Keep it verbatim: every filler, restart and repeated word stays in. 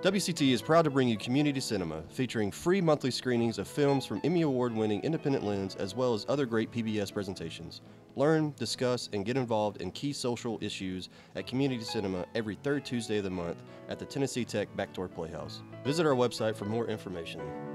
W C T E is proud to bring you Community Cinema, featuring free monthly screenings of films from Emmy Award-winning Independent Lens, as well as other great P B S presentations. Learn, discuss, and get involved in key social issues at Community Cinema every third Tuesday of the month at the Tennessee Tech Backdoor Playhouse. Visit our website for more information.